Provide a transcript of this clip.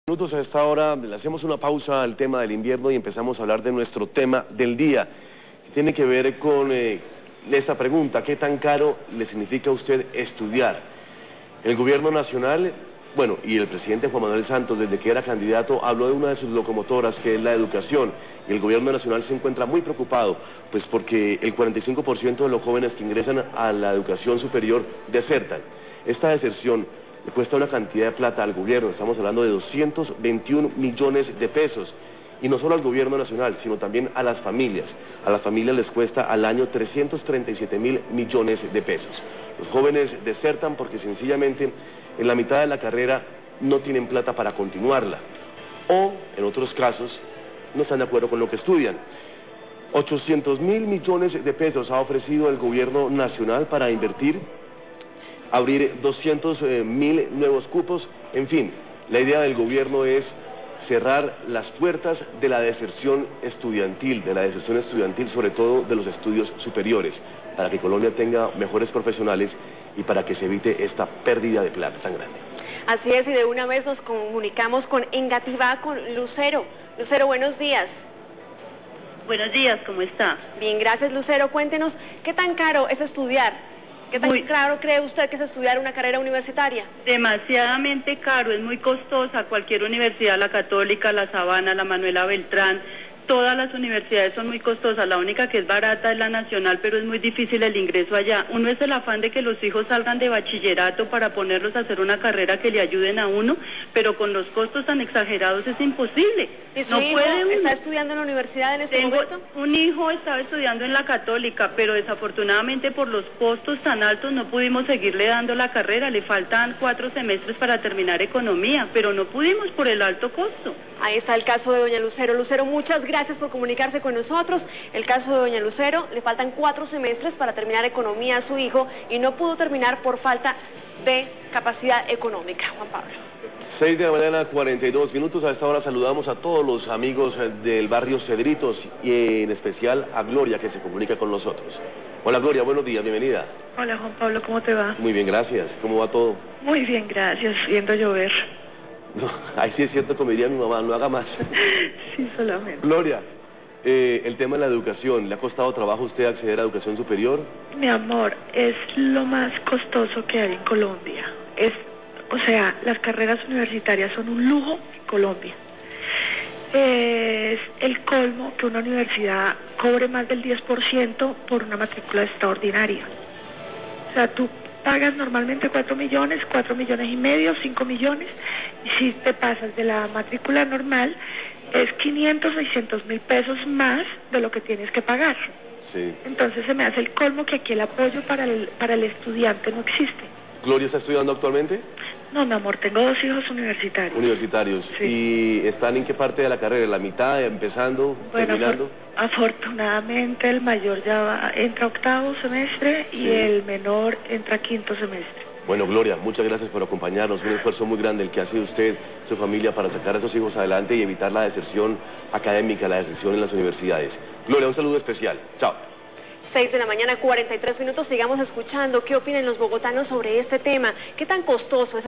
Minutos a esta hora, le hacemos una pausa al tema del invierno y empezamos a hablar de nuestro tema del día. Tiene que ver con esta pregunta: ¿qué tan caro le significa a usted estudiar? El gobierno nacional, bueno, y el presidente Juan Manuel Santos, desde que era candidato, habló de una de sus locomotoras, que es la educación, y el gobierno nacional se encuentra muy preocupado, pues porque el 45% de los jóvenes que ingresan a la educación superior desertan. Esta deserción le cuesta una cantidad de plata al gobierno, estamos hablando de 221 millones de pesos, y no solo al gobierno nacional, sino también a las familias. A las familias les cuesta al año 337.000 millones de pesos. Los jóvenes desertan porque sencillamente en la mitad de la carrera no tienen plata para continuarla, o en otros casos no están de acuerdo con lo que estudian. 800.000 millones de pesos ha ofrecido el gobierno nacional para invertir, abrir 200.000 nuevos cupos. En fin, la idea del gobierno es cerrar las puertas de la deserción estudiantil, sobre todo de los estudios superiores, para que Colombia tenga mejores profesionales y para que se evite esta pérdida de plata tan grande. Así es, y de una vez nos comunicamos con Engativá, con Lucero. Lucero, buenos días. Buenos días, ¿cómo está? Bien, gracias, Lucero. Cuéntenos, ¿qué tan caro es estudiar? ¿Qué tan caro cree usted que es estudiar una carrera universitaria? Demasiadamente caro, es muy costosa. Cualquier universidad, la Católica, la Sabana, la Manuela Beltrán, todas las universidades son muy costosas. La única que es barata es la Nacional, pero es muy difícil el ingreso allá. Uno es el afán de que los hijos salgan de bachillerato para ponerlos a hacer una carrera que le ayuden a uno, pero con los costos tan exagerados es imposible. ¿Y su hijo está estudiando en la universidad en este momento? Un hijo estaba estudiando en la Católica, pero desafortunadamente por los costos tan altos no pudimos seguirle dando la carrera. Le faltan 4 semestres para terminar economía, pero no pudimos por el alto costo. Ahí está el caso de doña Lucero. Lucero, muchas gracias por comunicarse con nosotros. El caso de doña Lucero, le faltan 4 semestres para terminar economía a su hijo y no pudo terminar por falta de capacidad económica. Juan Pablo. 6 de la mañana, 42 minutos. A esta hora saludamos a todos los amigos del barrio Cedritos y en especial a Gloria, que se comunica con nosotros. Hola Gloria, buenos días, bienvenida. Hola Juan Pablo, ¿cómo te va? Muy bien, gracias. ¿Cómo va todo? Muy bien, gracias, viendo llover. No, ahí sí es cierto, como diría mi mamá, no haga más. Sí, solamente. Gloria, el tema de la educación, ¿le ha costado trabajo a usted acceder a educación superior? Mi amor, es lo más costoso que hay en Colombia. O sea, las carreras universitarias son un lujo en Colombia. Es el colmo que una universidad cobre más del 10% por una matrícula extraordinaria. O sea, tú pagas normalmente 4 millones y medio, 5 millones, y si te pasas de la matrícula normal, es 500, 600.000 pesos más de lo que tienes que pagar. Sí. Entonces se me hace el colmo que aquí el apoyo para el estudiante no existe. ¿Gloria está estudiando actualmente? No, mi amor, tengo 2 hijos universitarios. Universitarios. Sí. ¿Y están en qué parte de la carrera? ¿En la mitad, empezando, terminando? Afortunadamente el mayor ya entra a 8º semestre y el menor entra a 5º semestre. Bueno, Gloria, muchas gracias por acompañarnos. Un esfuerzo muy grande el que ha sido usted, su familia, para sacar a esos hijos adelante y evitar la deserción académica, la deserción en las universidades. Gloria, un saludo especial. Chao. 6 de la mañana, 43 minutos. Sigamos escuchando qué opinan los bogotanos sobre este tema. ¿Qué tan costoso es